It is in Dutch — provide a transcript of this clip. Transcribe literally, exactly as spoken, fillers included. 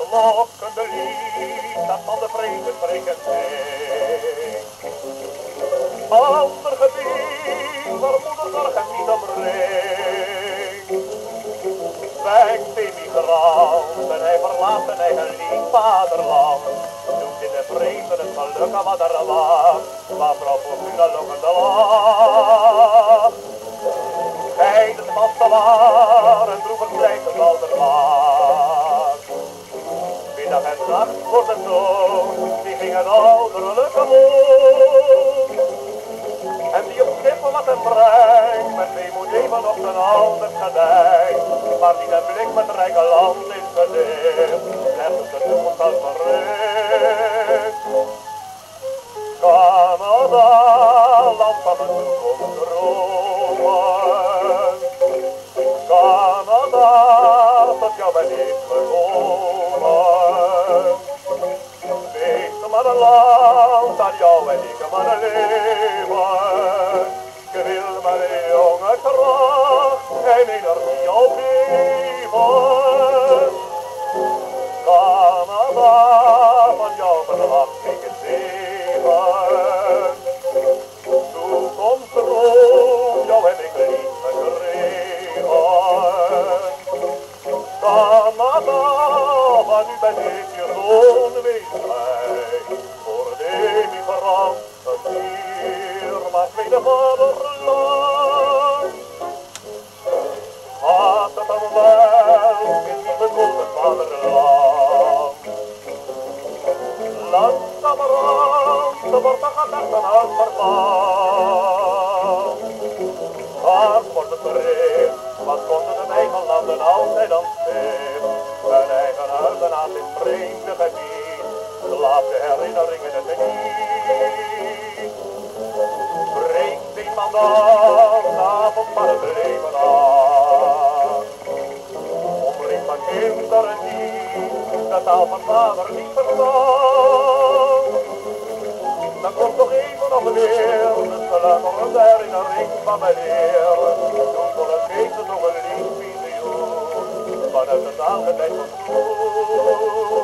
lokkende lied dat van de vrede spreken zingt. Ander gebied waar moederzorg hem niet omringt. Wijkt emigrant en hij verlaat zijn eigen lief vaderland. Zoekt in de vreemde het geluk wat er was, waar vrouw Fortuna lokkende lag. Hij de vaste waar en droevig blijft het al er was. Middag en nacht voor de zon, die ging het ouderlijke woon. En die op Schiphol wat een bruin, met weemoed even op zijn ouders gedijt. Maar die de blik met rijke land is gedicht, slechts de toekomst als verricht. Canada, land van de toekomst dromen. Canada, tot jou ben ik gekomen. Wees maar een land, aan jou en ik maar een leven. Ik wil maar een jonge kracht en energie opgeven. Canada, van jou verwacht ik het zeven. Toekomstdroom, jou heb ik lief gekregen. Canada, van nu ben ik je zoon, wees blij. Voor de emigrant, het hier, maar tweede vaderland. Gaat het dan wel, in die bekoelde vaderland. Langzamerhand wordt de gedachten uitverpand. Hard wordt het bericht, wat konden de eigen landen altijd aan stil. Hun eigen huizenaard in vreemde gebied, slaap de herinneringen het niet. Breekt iemand aan, avond van het leven aan. Omringt van kinderen die de taal van vader niet verstaan. Dan komt nog even nog weer de sluimerende herinnering van mijn heer. Toen kon het geven nog een lief visioen vanuit de dagen tijd van school.